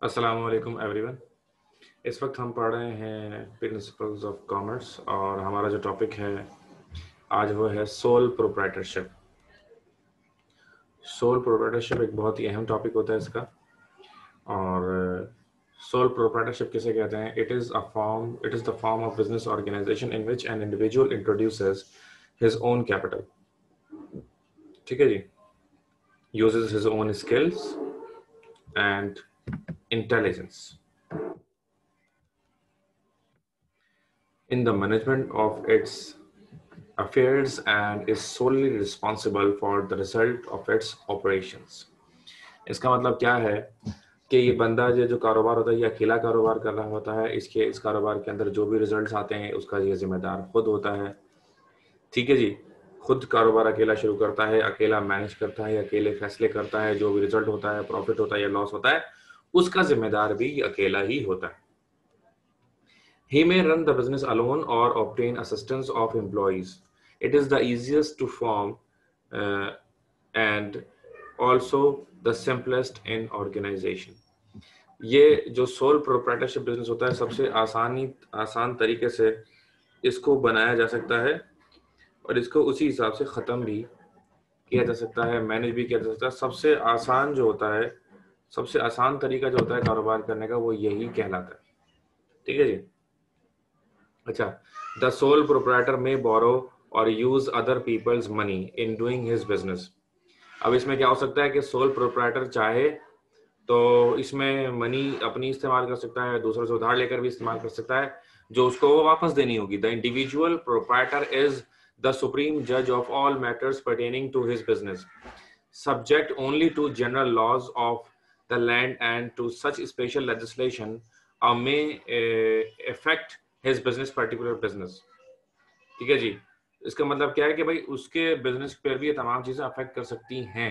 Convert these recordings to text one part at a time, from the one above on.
अस्सलाम वालेकुम एवरीवन। इस वक्त हम पढ़ रहे हैं प्रिंसिपल्स ऑफ कॉमर्स और हमारा जो टॉपिक है आज वो है सोल प्रोप्राइटरशिप। सोल प्रोप्राइटरशिप एक बहुत ही अहम टॉपिक होता है इसका। और सोल प्रोप्राइटरशिप किसे कहते हैं? It is the form of business organization in which an individual introduces his own capital. ठीक है जी। Uses his own skills and intelligence in the management of its affairs and is solely responsible for the result of its operations। इसका मतलब क्या है कि ये बंदा जो कारोबार होता है ये अकेला कारोबार कर रहा होता है। इस कारोबार के अंदर जो भी रिजल्ट्स आते हैं उसका ये जिम्मेदार खुद होता है। ठीक है जी। खुद कारोबार अकेला शुरू करता है, अकेला मैनेज करता है, अकेले फैसले करता है। जो भी रिजल्ट होता है, प्रॉफिट होता है या लॉस होता है, उसका जिम्मेदार भी अकेला ही होता है। He may run the business alone or obtain assistance of employees. It is the easiest to form and also the simplest in organization। ये जो सोल प्रोप्राइटरशिप बिजनेस होता है सबसे आसान तरीके से इसको बनाया जा सकता है और इसको उसी हिसाब से ख़त्म भी किया जा सकता है, मैनेज भी किया जा सकता है। सबसे आसान जो होता है, सबसे आसान तरीका जो होता है कारोबार करने का वो यही कहलाता है। ठीक है जी। अच्छा, द सोल प्रोप्राइटर में बोरो और use other people's money in doing his business. अब इसमें क्या हो सकता है कि सोल प्रोप्राइटर चाहे तो इसमें मनी अपनी इस्तेमाल कर सकता है, दूसरों से उधार लेकर भी इस्तेमाल कर सकता है जो उसको वो वापस देनी होगी। The individual proprietor is the supreme जज of all matters pertaining to his business, subject only to general laws of the land and to such special legislation may affect his business particular business। ठीक है जी। इसका मतलब क्या है कि भाई उसके बिजनेस पर भी ये तमाम चीजें अफेक्ट कर सकती हैं।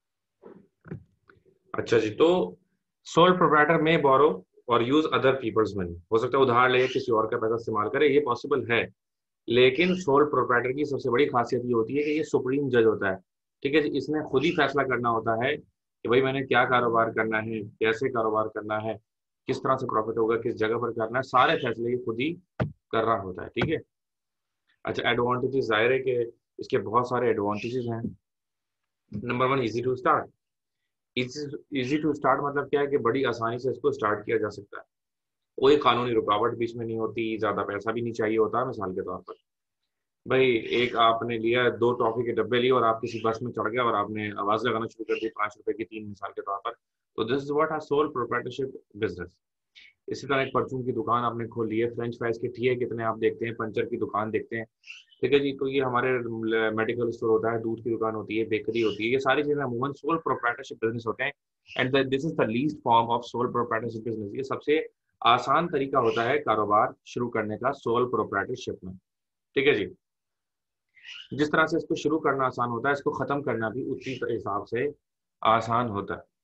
अच्छा जी। तो सोल प्रोप्राइटर में बोरो और यूज अदर पीपल्स मनी, हो सकता है उधार ले किसी और का पैसा इस्तेमाल करे, ये पॉसिबल है। लेकिन सोल प्रोप्राइटर की सबसे बड़ी खासियत ये होती है कि ये सुप्रीम जज होता है। ठीक है जी। इसने खुद ही फैसला करना होता है कि भाई मैंने क्या कारोबार करना है, कैसे कारोबार करना है, किस तरह से प्रॉफिट होगा, किस जगह पर करना है, सारे फैसले ये खुद ही कर रहा होता है। ठीक है। अच्छा, एडवांटेजेस जाहिर है कि इसके बहुत सारे एडवांटेजेस हैं। Number one, easy to start. Easy to start मतलब क्या है कि बड़ी आसानी से इसको स्टार्ट किया जा सकता है। कोई कानूनी रुकावट बीच में नहीं होती, ज्यादा पैसा भी नहीं चाहिए होता। मिसाल के तौर पर भाई एक आपने लिया 2 टॉफी के डब्बे लिए और आप किसी बस में चढ़ गए और आपने आवाज लगाना शुरू कर दी 5 रुपए की 3 मिसाल के तौर पर। तो this is what are sole proprietorship business. इसी तरह एक परचून की दुकान आपने खोल ली है, फ्रेंच फ्राइज के ठिए कितने आप देखते हैं, पंचर की दुकान देखते हैं। ठीक है जी। तो ये हमारे मेडिकल स्टोर होता है, दूध की दुकान होती है, बेकरी होती है, ये सारी चीजें अमूमन सोल प्रोप्राइटरशिप बिजनेस होते हैं। And this is the least form of sole proprietorship business. ये सबसे आसान तरीका होता है कारोबार शुरू करने का सोल प्रोप्राइटरशिप में। ठीक है जी। जिस तरह से इसको शुरू करना आसान होता है, इसको खत्म करना भी उसी हिसाब से आसान होता है।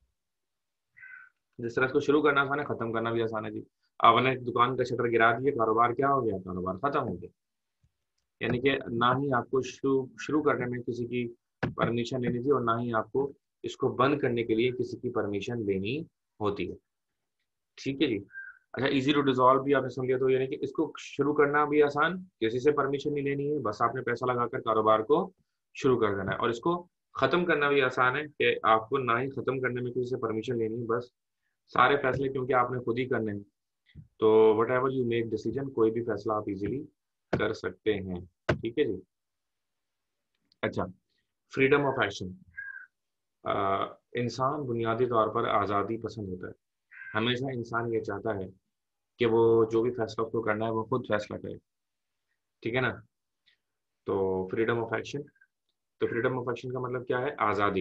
जिस तरह इसको शुरू करना आसान है, खत्म करना भी आसान है जी। आपने दुकान का शटर गिरा दिया, कारोबार क्या हो गया? कारोबार खत्म हो गया। यानी कि ना ही आपको शुरू शुरू करने में किसी की परमिशन लेनी थी और ना ही आपको इसको बंद करने के लिए किसी की परमिशन लेनी होती है। ठीक है जी। अच्छा, इजी टू डिसॉल्व भी आपने सुन लिया। तो यानी कि इसको शुरू करना भी आसान, किसी से परमिशन नहीं लेनी है, बस आपने पैसा लगाकर कारोबार को शुरू कर देना है। और इसको खत्म करना भी आसान है कि आपको ना ही खत्म करने में किसी से परमिशन लेनी है, बस सारे फैसले क्योंकि आपने खुद ही करने हैं। तो whatever you make decision, कोई भी फैसला आप इजीली कर सकते हैं। ठीक है जी। अच्छा, फ्रीडम ऑफ एक्शन। इंसान बुनियादी तौर पर आज़ादी पसंद होता है। हमेशा इंसान ये चाहता है कि वो जो भी फैसला उसको करना है वो खुद फैसला करे। ठीक है ना। तो फ्रीडम ऑफ एक्शन, तो फ्रीडम ऑफ एक्शन का मतलब क्या है? आज़ादी।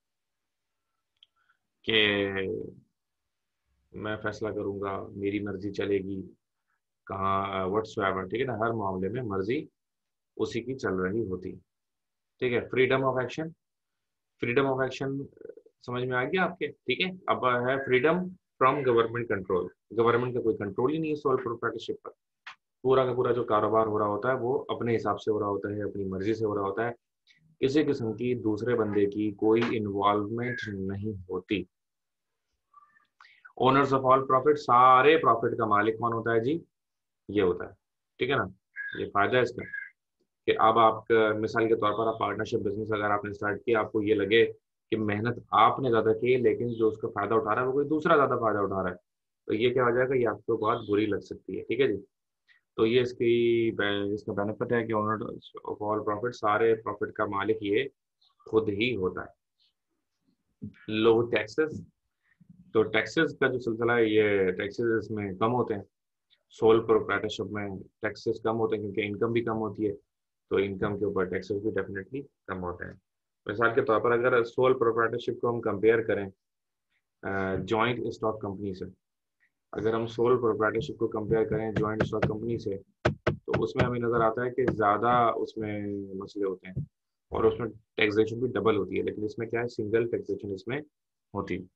कि मैं फैसला करूंगा, मेरी मर्जी चलेगी कहाँ, व्हाट्सएवर। ठीक है ना। हर मामले में मर्जी उसी की चल रही होती। ठीक है। Freedom of action, freedom of action समझ में आ गया आपके? ठीक है। अब है freedom from government control. Government का कोई कंट्रोल ही नहीं है सोल प्रोप्राइटरशिप पर। पूरा का पूरा जो कारोबार हो रहा होता है वो अपने हिसाब से हो रहा होता है, अपनी मर्जी से हो रहा होता है। किसी किस्म की दूसरे बंदे की कोई इन्वॉल्वमेंट नहीं होती। ओनर्स ऑफ ऑल प्रॉफिट, सारे प्रॉफिट का मालिक कौन होता है जी? ये होता है। ठीक है ना? ये फायदा है इसका कि अब आप मिसाल के तौर पर आप पार्टनरशिप बिजनेस अगर आपने स्टार्ट किया, आपको ये लगे कि मेहनत आपने ज्यादा की लेकिन जो उसका फायदा उठा रहा है वो कोई दूसरा ज्यादा फायदा उठा रहा है, तो ये क्या हो जाएगा, ये आपको बात बुरी लग सकती है। ठीक है जी? तो ये इसका बेनिफिट है कि ओनर ऑफ ऑल प्रॉफिट, सारे प्रॉफिट का मालिक ये खुद ही होता है। लो टैक्सेस, तो टैक्सेस का जो सिलसिला है, ये टैक्सेस इसमें कम होते हैं। सोल प्रोप्राइटरशिप में टैक्सेस कम होते हैं क्योंकि इनकम भी कम होती है, तो इनकम के ऊपर टैक्सेस भी डेफिनेटली कम होते हैं। मिसाल के तौर पर अगर सोल प्रोप्राइटरशिप को हम कंपेयर करें जॉइंट स्टॉक कंपनी से, अगर हम सोल प्रोप्राइटरशिप को कंपेयर करें जॉइंट स्टॉक कंपनी से, तो उसमें हमें नजर आता है कि ज़्यादा उसमें मसले होते हैं और उसमें टैक्सेशन भी डबल होती है, लेकिन इसमें क्या है, सिंगल टैक्सेशन इसमें होती है।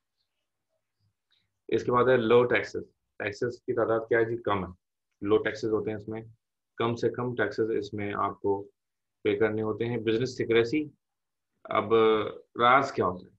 इसके बाद है लो टैक्सेस, टैक्सेस की तादाद क्या है जी, कम है। लो टैक्सेस होते हैं इसमें, कम से कम टैक्सेस इसमें आपको पे करने होते हैं। बिजनेस सिक्रेसी, अब राज क्या होता है?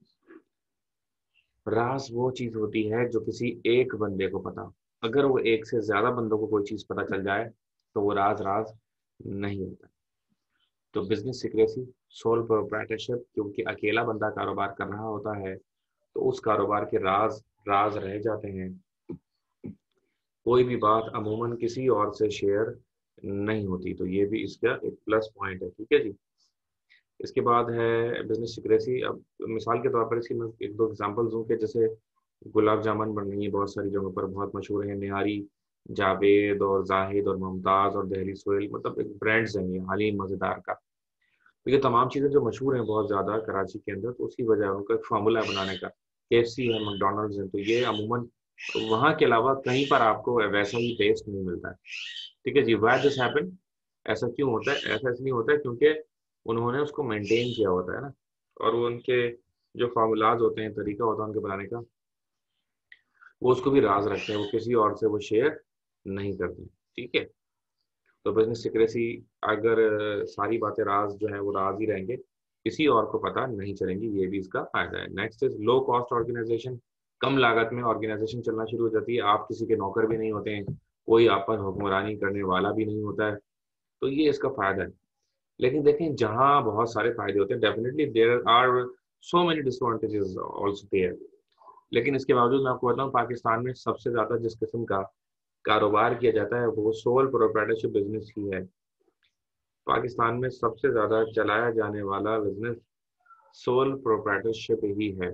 राज वो चीज होती है जो किसी एक बंदे को पता, अगर वो एक से ज्यादा बंदों को कोई चीज पता चल जाए तो वो राज राज नहीं होता। तो बिजनेस सीक्रेसी, सोल प्रोप्राइटरशिप, क्योंकि अकेला बंदा कारोबार कर रहा होता है तो उस कारोबार के राज राज रह जाते हैं। कोई भी बात अमूमन किसी और से शेयर नहीं होती, तो ये भी इसका एक प्लस पॉइंट है। ठीक है जी? इसके बाद है बिजनेस सीक्रेसी। अब मिसाल के तौर पर इसकी मैं एक दो एग्जांपल्स दूं कि जैसे गुलाब जामुन बन रही है बहुत सारी जगहों पर, बहुत मशहूर है, निहारी, जावेद और जाहिद और मुमताज और दहली सोहेल, मतलब एक ब्रांड्स हैं ये, हलीम, मज़ेदार का। तो ये तमाम चीज़ें जो मशहूर हैं बहुत ज़्यादा कराची के अंदर, तो उसकी वजह है उनका एक फार्मूला है बनाने का। KFC है, मैकडोनल्ड्स है, तो ये अमूमन वहाँ के अलावा कहीं पर आपको वैसा ही टेस्ट नहीं मिलता है। ठीक है जी? वाई दिस हैपन, ऐसा क्यों होता है? ऐसा इसलिए होता है क्योंकि उन्होंने उसको मेंटेन किया होता है ना, और वो उनके जो फार्मूलाज होते हैं, तरीका होता है उनके बनाने का, वो उसको भी राज रखते हैं, वो किसी और से वो शेयर नहीं करते। ठीक है? तो बिजनेस सीक्रेसी, अगर सारी बातें राज जो है वो राज ही रहेंगे, किसी और को पता नहीं चलेंगी, ये भी इसका फायदा है। Next is low cost organization, कम लागत में ऑर्गेनाइजेशन चलना शुरू हो जाती है, आप किसी के नौकर भी नहीं होते हैं, कोई आप पर हुक्मरानी करने वाला भी नहीं होता है, तो ये इसका फायदा है। लेकिन देखें, जहाँ बहुत सारे फायदे होते हैं, definitely there are so many disadvantages also there, लेकिन इसके बावजूद मैं आपको बताऊं, पाकिस्तान में सबसे ज्यादा जिस किस्म का कारोबार किया जाता है वो सोल प्रोप्राइटरशिप बिजनेस ही है। पाकिस्तान में सबसे ज्यादा चलाया जाने वाला बिजनेस सोल प्रोप्राइटरशिप ही है।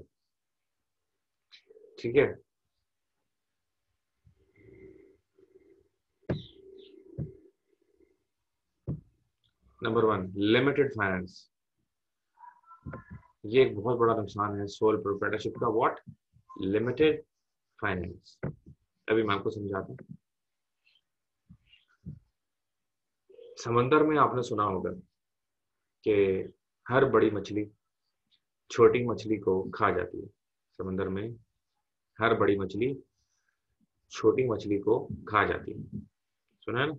ठीक है? Number 1, limited finance. ये एक बहुत बड़ा नुकसान है सोल प्रोप्राइटरशिप का। व्हाट? Limited finance. अभी मैं आपको समझाता हूँ। समंदर में आपने सुना होगा कि हर बड़ी मछली छोटी मछली को खा जाती है। समंदर में हर बड़ी मछली छोटी मछली को खा जाती है, सुना है ना?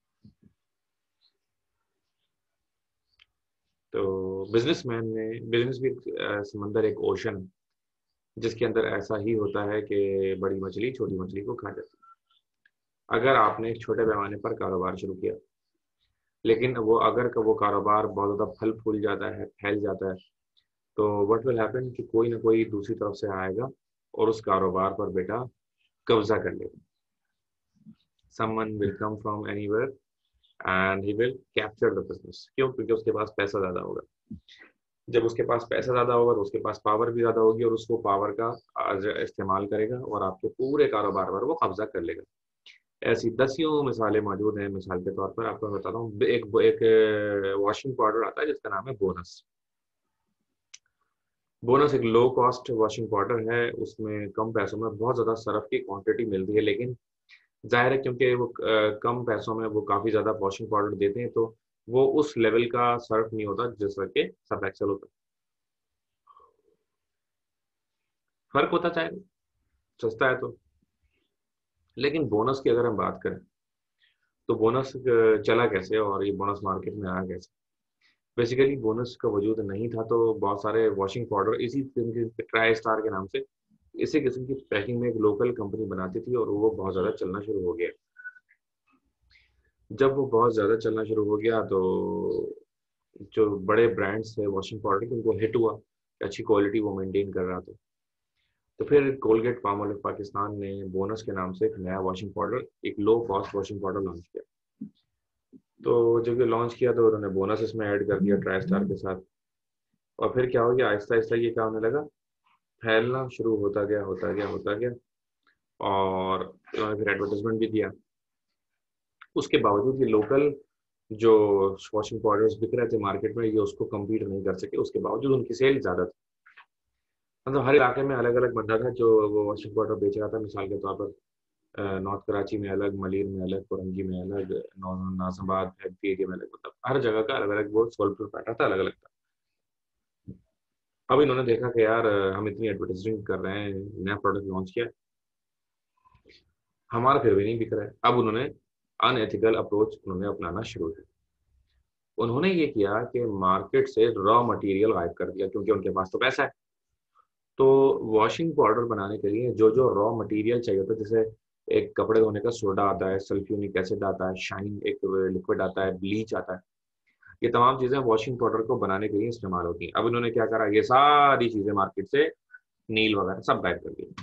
तो बिजनेसमैन ने, बिजनेस भी समंदर एक ओशन है जिसके अंदर ऐसा ही होता है कि बड़ी मछली छोटी मछली को खा जाती है। अगर आपने एक छोटे पैमाने पर कारोबार शुरू किया, लेकिन वो कारोबार बहुत ज़्यादा फल फूल जाता है, फैल जाता है, तो व्हाट विल हैपन कि कोई ना कोई दूसरी तरफ से आएगा और उस कारोबार पर बेटा कब्जा कर लेगा। Someone will come from anywhere and he will capture the business. क्यों? क्योंकि उसके पास पैसा ज़्यादा होगा। जब उसके पास पैसा ज़्यादा होगा तो उसके पास पावर भी ज़्यादा होगी, और उसको पावर का इस्तेमाल करेगा और आपके पूरे कारोबार पर वो कब्जा कर लेगा। ऐसी दसियों मिसालें मौजूद हैं। मिसाल के तौर पर आपको बताता हूँ, एक वॉशिंग पाउडर आता है जिसका नाम है बोनस। बोनस एक लो कॉस्ट वॉशिंग पाउडर है, उसमें कम पैसों में बहुत ज़्यादा सर्फ की क्वांटिटी मिलती है, लेकिन जाहिर है क्योंकि वो कम पैसों में वो काफ़ी ज़्यादा वॉशिंग पाउडर देते हैं, तो वो उस लेवल का सर्फ नहीं होता जिस के सर्फ एक्सेल होता है। फर्क होता चाहे, सस्ता है तो। लेकिन बोनस की अगर हम बात करें तो बोनस चला कैसे और ये बोनस मार्केट में आया कैसे? बेसिकली बोनस का वजूद नहीं था तो बहुत सारे वॉशिंग पाउडर इसी किस्म के ट्राई स्टार के नाम से इसी किस्म की पैकिंग में एक लोकल कंपनी बनाती थी और वो बहुत ज़्यादा चलना शुरू हो गया। जब वो बहुत ज़्यादा चलना शुरू हो गया तो जो बड़े ब्रांड्स थे वॉशिंग पाउडर के, उनको हिट हुआ कि अच्छी क्वालिटी वो मेंटेन कर रहा था। तो फिर कोलगेट पामोलिव पाकिस्तान ने बोनस के नाम से एक नया वॉशिंग पाउडर, एक low cost washing powder launch किया। तो जब ये लॉन्च किया तो उन्होंने बोनस इसमें ऐड कर दिया ट्राई स्टार के साथ। और फिर क्या हो गया, आहिस्ता आहिस्ता ये क्या होने लगा, फैलना शुरू होता गया होता गया होता गया। और उन्होंने फिर एडवर्टाइजमेंट भी दिया। उसके बावजूद ये लोकल जो वॉशिंग पाउडर्स बिक रहे थे मार्केट में, ये उसको कम्पीट नहीं कर सके। उसके बावजूद उनकी सेल ज़्यादा थी। मतलब हर इलाके में अलग अलग बंदा था जो वो वॉशिंग पाउडर बेच रहा था। मिसाल के तौर पर नॉर्थ कराची में अलग, मलिर में अलग, कोरंगी में अलग, नाजमाबाद हैप्पी एरिया में अलग, मतलब हर जगह का अलग अलग वो सोलपुर पैटर्न था, अलग अलग था। अब इन्होंने देखा कि यार हम इतनी एडवर्टाइजिंग कर रहे हैं, नया प्रोडक्ट लॉन्च किया, हमारा फिर भी नहीं बिक रहा है। अब उन्होंने अनएथिकल अप्रोच उन्होंने अपनाना शुरू किया। उन्होंने ये किया कि मार्केट से रॉ मटेरियल गायब कर दिया, क्योंकि उनके पास तो पैसा है। तो वॉशिंग पाउडर बनाने के लिए जो जो रॉ मटेरियल चाहिए होता है, जैसे एक कपड़े धोने का सोडा आता है, सल्फ्यूनिक एसिड आता है, शाइन एक लिक्विड आता है, ब्लीच आता है, ये तमाम चीजें वॉशिंग पाउडर को बनाने के लिए इस्तेमाल होती हैं। अब इन्होंने क्या करा, ये सारी चीजें मार्केट से, नील वगैरह सब गायब कर दी।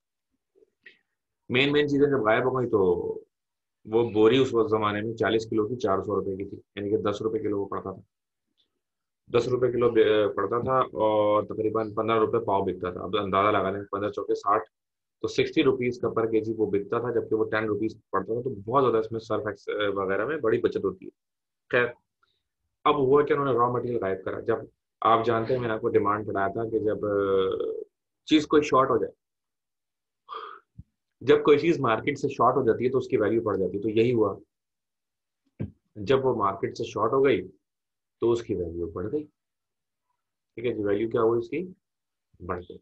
मेन मेन चीजें जब गायब हो गई तो वो बोरी उस वक्त जमाने में 40 किलो की 400 रुपए की थी, यानी कि 10 रुपए किलो वो पड़ता था। 10 रुपए किलो पड़ता था और तकरीबन 15 रुपए पाव बिकता था। अब अंदाजा लगा लें, 15 चौके 60, तो 60 रुपीज का पर केजी वो बिकता था, जबकि वो 10 रुपीज पड़ता था। तो बहुत ज्यादा इसमें सर्फ वगैरह में बड़ी बचत होती है। खैर, अब हुआ कि उन्होंने रॉ मटेरियल गायब करा। जब आप जानते हैं, मैंने आपको डिमांड पढ़ाया था कि जब चीज कोई शॉर्ट हो जाए, जब कोई चीज मार्केट से शॉर्ट हो जाती है तो उसकी वैल्यू बढ़ जाती है। तो यही हुआ, जब वो मार्केट से शॉर्ट हो गई तो उसकी वैल्यू बढ़ गई। ठीक है जी, वैल्यू क्या हुई उसकी, बढ़ गई।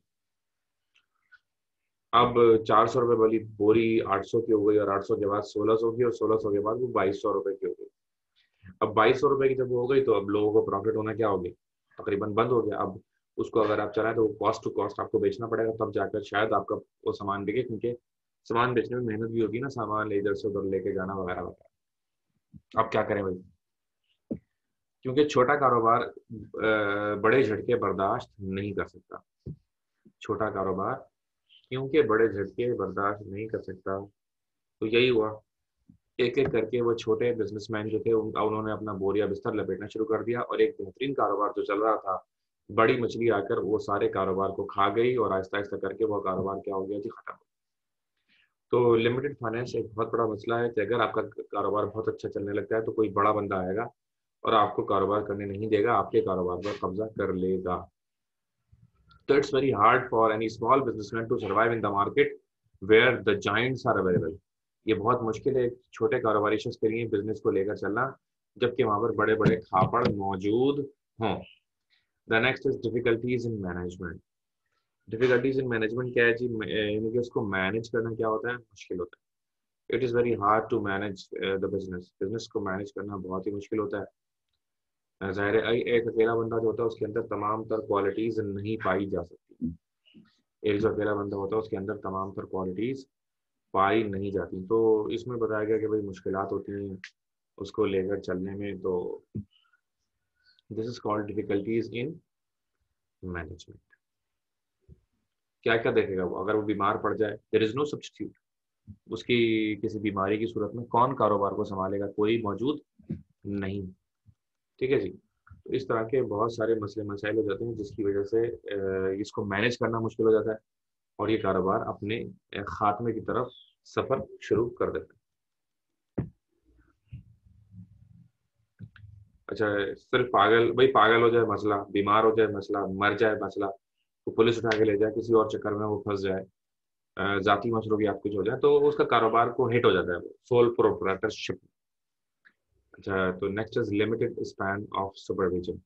अब 400 रुपए वाली बोरी 800 की हो गई, और 800 के बाद 1600 की, और 1600 के बाद वो 2200 रुपए की हो गई। अब 2200 रुपए की जब वो हो गई तो अब लोगों को प्रॉफिट होना क्या हो गया, तकरीबन बंद हो गया। अब उसको अगर आप चलाएं तो वो कॉस्ट टू कॉस्ट आपको बेचना पड़ेगा, तब जाकर शायद आपका वो सामान बिके, क्योंकि सामान बेचने में मेहनत भी होगी ना, सामान इधर से उधर लेके जाना वगैरह वगैरह। अब क्या करें भाई, क्योंकि छोटा कारोबार बड़े झटके बर्दाश्त नहीं कर सकता। छोटा कारोबार क्योंकि बड़े झटके बर्दाश्त नहीं कर सकता, तो यही हुआ, एक एक करके वो छोटे बिजनेसमैन जो थे उन्होंने अपना बोरिया बिस्तर लपेटना शुरू कर दिया। और एक बेहतरीन कारोबार जो चल रहा था, बड़ी मछली आकर वो सारे कारोबार को खा गई, और आहिस्ता आहिस्ता करके वो कारोबार क्या हो गया जी, खत्म। तो लिमिटेड फाइनेंस एक बहुत बड़ा मसला है कि अगर आपका कारोबार बहुत अच्छा चलने लगता है तो कोई बड़ा बंदा आएगा और आपको कारोबार करने नहीं देगा, आपके कारोबार पर कब्जा कर लेगा। तो it's very hard for any small businessman to survive in the market where the giants are available. ये बहुत मुश्किल है एक छोटे कारोबारी शख्स के लिए बिजनेस को लेकर चलना, जबकि वहां पर बड़े बड़े खापड़ मौजूद हों। The next is difficulties in management. Difficulties in management क्या है जी, यानी कि उसको मैनेज करना क्या होता है, मुश्किल होता है। It is very hard to manage the business. Business को मैनेज करना बहुत ही मुश्किल होता है। ज़ाहिर है एक अकेला बंदा जो होता है उसके अंदर तमाम तर क्वालिटीज़ नहीं पाई जा सकती। एक जो अकेला बंदा होता है उसके अंदर तमाम तर क्वालिटीज़ पाई नहीं जाती। तो इसमें बताया गया कि भाई मुश्किलात होती हैं उसको लेकर चलने में। तो this is called difficulties in management. क्या क्या देखेगा वो, अगर वो बीमार पड़ जाए, देयर इज नो सब्स्टिट्यूट। उसकी किसी बीमारी की सूरत में कौन कारोबार को संभालेगा, कोई मौजूद नहीं। ठीक है जी। तो इस तरह के बहुत सारे मसले मसाइल हो जाते हैं जिसकी वजह से इसको मैनेज करना मुश्किल हो जाता है, और ये कारोबार अपने खात्मे की तरफ सफर शुरू कर देता है। अच्छा, सिर्फ पागल भाई, पागल हो जाए मसला, बीमार हो जाए मसला, मर जाए मसला, तो पुलिस उठा के ले जाए, किसी और चक्कर में वो फंस जाए, जाती मसलों की आप कुछ हो जाए, तो उसका कारोबार को हिट हो जाता है वो सोल प्रोप्राइटरशिप। अच्छा, तो next is limited span of supervision.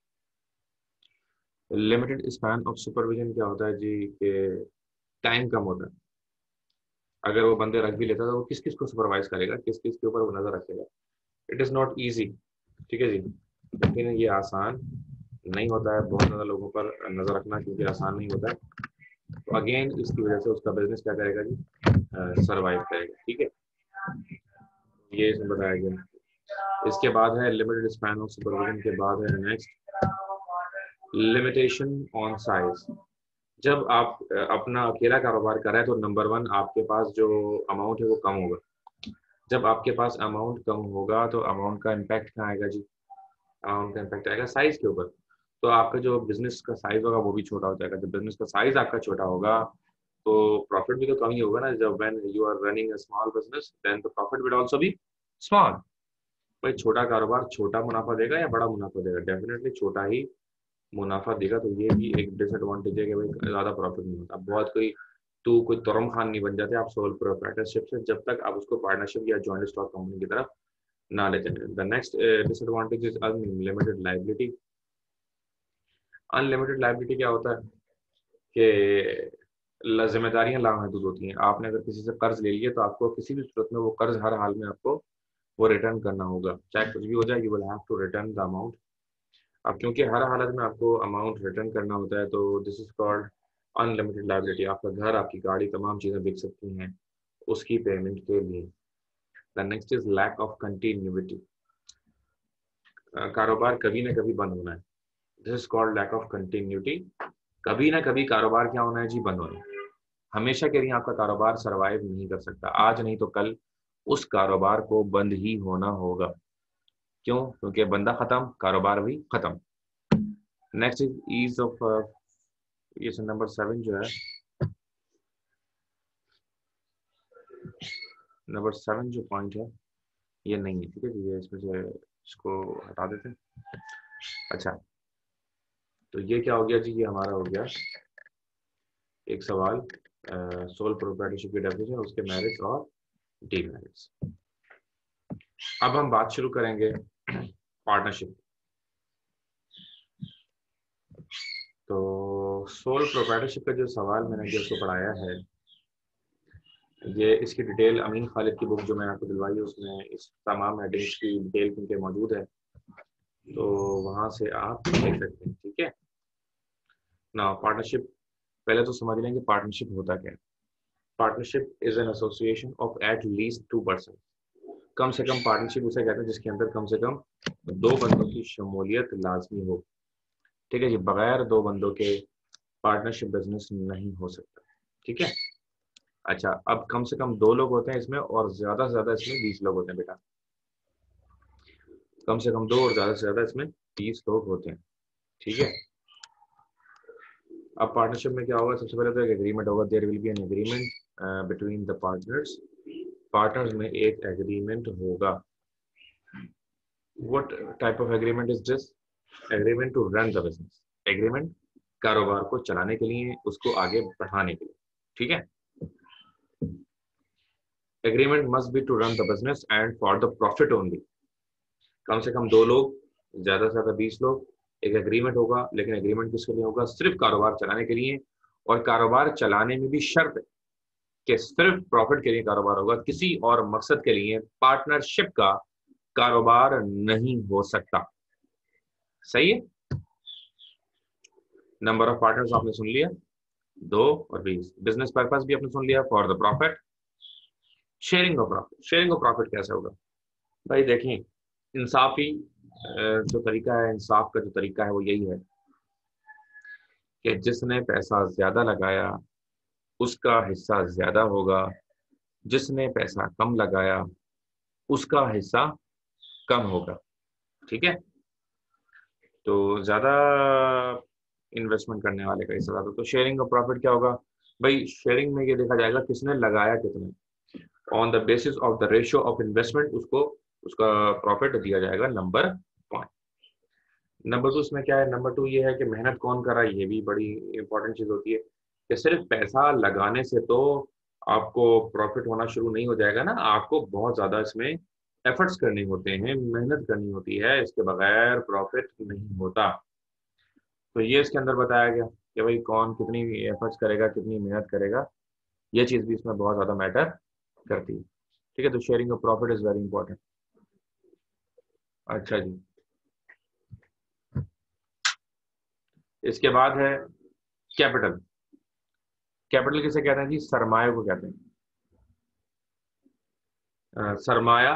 Limited span of supervision क्या होता है जी, कि टाइम कम होता है। अगर वो बंदे रख भी लेता है तो वो किस किस को सुपरवाइज करेगा, किस किस के ऊपर वो नजर रखेगा। It is not easy. ठीक है जी, लेकिन ये आसान नहीं होता है बहुत ज़्यादा लोगों पर नजर रखना, क्योंकि आसान नहीं होता है। तो अगेन इसकी वजह से उसका बिजनेस क्या करेगा जी, सरवाइव करेगा। ठीक है, ये इसमें बताया गया। इसके बाद है लिमिटेड स्पैन ऑफ सुपरविजन के बाद है नेक्स्ट लिमिटेशन ऑन साइज। जब आप अपना अकेला कारोबार कर रहे हैं तो नंबर वन आपके पास जो अमाउंट है वो कम होगा। जब आपके पास अमाउंट कम होगा तो अमाउंट का इम्पैक्ट कहाँ आएगा जी, अमाउंट का इम्पैक्ट आएगा साइज के ऊपर। तो आपका जो बिजनेस का साइज होगा वो भी छोटा हो जाएगा। जब बिजनेस का साइज आपका छोटा होगा तो प्रॉफिट भी तो कम ही होगा ना। जब when you are running a small business then the profit will also be small. भाई छोटा कारोबार छोटा मुनाफा देगा या बड़ा मुनाफा देगा, डेफिनेटली छोटा ही मुनाफा देगा। तो ये भी एक डिसएडवांटेज है कि भाई ज्यादा प्रॉफिट नहीं होता। बहुत कोई तुरम खान नहीं बन जाते आप सोल प्रोप्राइटरशिप से, जब तक आप उसको पार्टनरशिप या जॉइंट स्टॉक कंपनी की तरफ ना लेते हैं। The next disadvantage is unlimited liability. Unlimited liability क्या होता है कि जिम्मेदारियां लामहदूद होती हैं। आपने अगर किसी से कर्ज ले लिया तो आपको किसी भी सूरत में वो कर्ज हर हाल में आपको वो रिटर्न करना होगा, चाहे कुछ भी हो जाए, you will have to return the amount. अब क्योंकि हर हालत में आपको अमाउंट रिटर्न करना होता है तो this is called unlimited liability. आपका घर, आपकी गाड़ी, तमाम चीजें बिक सकती हैं उसकी पेमेंट के लिए। The next is lack of continuity. कारोबार कभी ना कभी बंद होना है, this is called lack of continuity. कभी ना कभी कारोबार क्या होना है जी, बंद होना है। हमेशा के लिए आपका कारोबार सरवाइव नहीं कर सकता, आज नहीं तो कल उस कारोबार को बंद ही होना होगा। क्यों? क्योंकि बंदा खत्म, कारोबार भी खत्म। नेक्स्ट इज ईज ऑफ, ये नंबर 7 जो है, नंबर 7 जो पॉइंट है ये नहीं है। ठीक है, ये इसमें से इसको हटा देते हैं। अच्छा, तो ये क्या हो गया जी, ये हमारा हो गया एक सवाल सोल प्रोप्राइटरशिप की डेफिनेशन, उसके मेरिट्स और डीमेरिट्स। अब हम बात शुरू करेंगे पार्टनरशिप। तो सोल प्रोप्राइटरशिप का जो सवाल मैंने जो उसको पढ़ाया है, ये इसकी डिटेल अमीन खालिद की बुक जो मैंने आपको दिलवाई है उसमें इस तमाम हेडिंग्स की डिटेल क्योंकि मौजूद है, तो वहां से आप देख सकते हैं। ठीक है ना, पार्टनरशिप पहले तो समझ लेंगे पार्टनरशिप होता क्या है। Partnership is an association of at least 2%। कम से कम पार्टनरशिप उसे कहते हैं जिसके अंदर कम से कम दो बंदों की शमूलियत लाजमी हो। ठीक है जी, बगैर दो बंदों के पार्टनरशिप बिजनेस नहीं हो सकता। ठीक है, अच्छा अब कम से कम दो लोग होते हैं इसमें और ज्यादा से ज्यादा इसमें 20 लोग होते हैं बेटा। कम से कम दो और ज्यादा से ज्यादा इसमें 30 लोग होते हैं। ठीक है, अब पार्टनरशिप में क्या होगा, सबसे पहले तो एक एग्रीमेंट होगा। There will be an agreement between the partners. Partners में एक एग्रीमेंट होगा। What type of agreement is this? Agreement to run the business. Agreement कारोबार को चलाने के लिए, उसको आगे बढ़ाने के लिए। ठीक है, agreement must be to run the business and for the profit only. कम से कम दो लोग, ज्यादा से ज्यादा 20 लोग। एक एग्रीमेंट होगा, लेकिन एग्रीमेंट किसके लिए होगा? सिर्फ कारोबार चलाने के लिए। और कारोबार चलाने में भी शर्त है कि सिर्फ प्रॉफिट के लिए कारोबार होगा, किसी और मकसद के लिए पार्टनरशिप का कारोबार नहीं हो सकता। सही है, नंबर ऑफ पार्टनर्स आपने सुन लिया, 2 और 20। बिजनेस पर्पस भी आपने सुन लिया, for the profit. Sharing of profit, sharing of profit कैसे होगा भाई? देखिए, इंसाफी जो तरीका है, इंसाफ का जो तरीका है वो यही है कि जिसने पैसा ज्यादा लगाया उसका हिस्सा ज्यादा होगा, जिसने पैसा कम लगाया उसका हिस्सा कम होगा। ठीक है, तो ज्यादा इन्वेस्टमेंट करने वाले का हिस्सा ज्यादा। तो शेयरिंग ऑफ प्रॉफिट क्या होगा भाई? शेयरिंग में ये देखा जाएगा किसने लगाया कितने, on the basis of the ratio of investment उसको उसका प्रॉफिट दिया जाएगा। नंबर 1। नंबर 2 इसमें क्या है? नंबर 2 ये है कि मेहनत कौन कर रहा है, ये भी बड़ी इंपॉर्टेंट चीज होती है कि सिर्फ पैसा लगाने से तो आपको प्रॉफिट होना शुरू नहीं हो जाएगा ना। आपको बहुत ज्यादा इसमें एफर्ट्स करने होते हैं, मेहनत करनी होती है, इसके बगैर प्रॉफिट नहीं होता। तो ये इसके अंदर बताया गया कि भाई कौन कितनी एफर्ट्स करेगा, कितनी मेहनत करेगा, ये चीज भी इसमें बहुत ज्यादा मैटर करती है। ठीक है, तो sharing of profit is very important. अच्छा जी, इसके बाद है कैपिटल। कैपिटल किसे कहते हैं जी? सरमाया को कहते हैं। सरमाया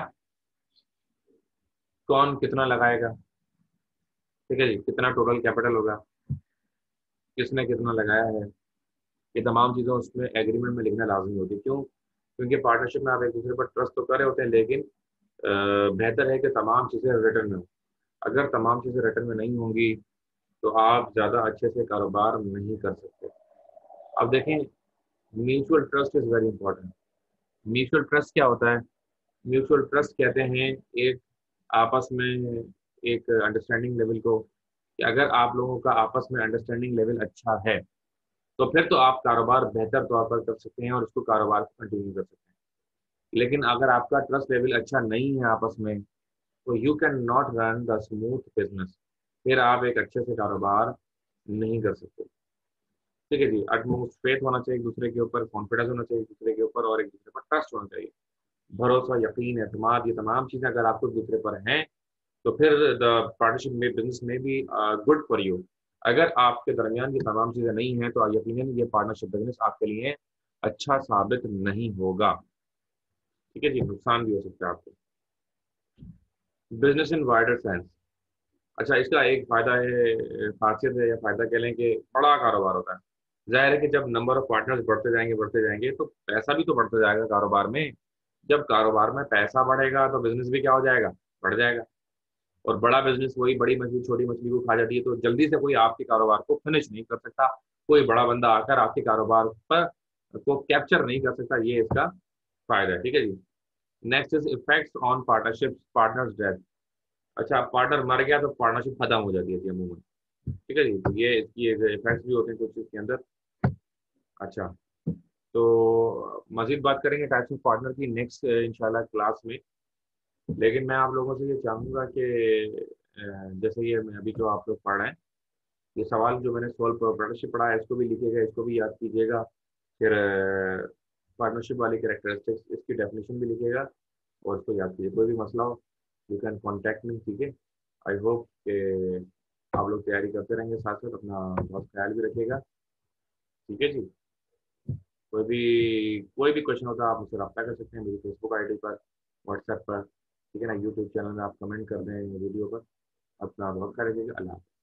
कौन कितना लगाएगा, ठीक है जी, कितना टोटल कैपिटल होगा, किसने कितना लगाया है, ये तमाम चीज़ें उसमें एग्रीमेंट में लिखना लाजमी होती है। क्यों? क्योंकि पार्टनरशिप में आप एक दूसरे पर ट्रस्ट तो कर रहे होते हैं, लेकिन बेहतर है कि तमाम चीज़ें रिटर्न में हो। अगर तमाम चीज़ें रिटर्न में नहीं होंगी तो आप ज़्यादा अच्छे से कारोबार नहीं कर सकते। अब देखें, mutual trust is very important. Mutual trust क्या होता है? म्यूचुअल ट्रस्ट कहते हैं एक आपस में एक अंडरस्टैंडिंग लेवल को, कि अगर आप लोगों का आपस में अंडरस्टैंडिंग लेवल अच्छा है तो फिर तो आप कारोबार बेहतर तौर पर कर सकते हैं और उसको कारोबार को कंटिन्यू कर सकते हैं। लेकिन अगर आपका ट्रस्ट लेवल अच्छा नहीं है आपस में, तो you can not run the smooth business, फिर आप एक अच्छे से कारोबार नहीं कर सकते। ठीक है जी, अटमोस्ट फेथ होना चाहिए एक दूसरे के ऊपर, कॉन्फिडेंस होना चाहिए एक दूसरे के ऊपर, और एक दूसरे पर ट्रस्ट होना चाहिए। भरोसा, यकीन, एतमाद, ये तमाम चीज़ें अगर आपको एक दूसरे पर हैं तो फिर द पार्टनरशिप में बिजनेस में भी गुड फॉर यू। अगर आपके दरमियान ये तमाम चीज़ें नहीं हैं तो यकीनन ये पार्टनरशिप बिजनेस आपके लिए अच्छा साबित नहीं होगा। ठीक है जी, नुकसान भी हो सकता है आपको। बिजनेस इन वाइडर सेंस, अच्छा इसका एक फायदा है, खासियत है या फायदा कह लें कि बड़ा कारोबार होता है। जाहिर है कि जब नंबर ऑफ पार्टनर्स बढ़ते जाएंगे तो पैसा भी तो बढ़ता जाएगा कारोबार में। जब कारोबार में पैसा बढ़ेगा तो बिजनेस भी क्या हो जाएगा, बढ़ जाएगा। और बड़ा बिजनेस वही बड़ी मछली छोटी मछली को खा जाती है, तो जल्दी से कोई आपके कारोबार को फिनिश नहीं कर सकता। कोई बड़ा बंदा आकर आपके कारोबार पर को कैप्चर नहीं कर सकता, ये इसका फायदा है। ठीक है जी। Next is effects on partnership, partners death. अच्छा, पार्टनर मर गया तो पार्टनरशिप खत्म हो जाती है अमूमन। ठीक है जी, तो ये इसकी इफेक्ट्स भी होते हैं कुछ इसके अंदर। अच्छा, तो मजीद बात करेंगे टाइप्स ऑफ पार्टनर की नेक्स्ट इंशाल्लाह क्लास में। लेकिन मैं आप लोगों से ये चाहूंगा कि जैसे ये मैं अभी जो आप लोग पढ़ रहे हैं, ये सवाल जो मैंने सोल पार्टनरशिप पढ़ा है इसको भी लिखिएगा, इसको भी याद कीजिएगा। फिर पार्टनरशिप वाली कैरेक्टरिस्टिक्स, इसकी डेफिनेशन भी लिखिएगा और इसको याद कीजिए। कोई भी मसला हो यू कैन कॉन्टैक्ट मी। ठीक है, आई होप कि आप लोग तैयारी करते रहेंगे, साथ साथ अपना बहुत ख्याल भी रखिएगा। ठीक है जी। कोई भी क्वेश्चन होता है आप मुझसे रब्ता कर सकते हैं मेरी फेसबुक आईडी पर, व्हाट्सएप पर। ठीक है ना, यूट्यूब चैनल में आप कमेंट कर दें वीडियो पर। अपना बहुत ख्याल रखिएगा। अल्लाह हाफ़िज़।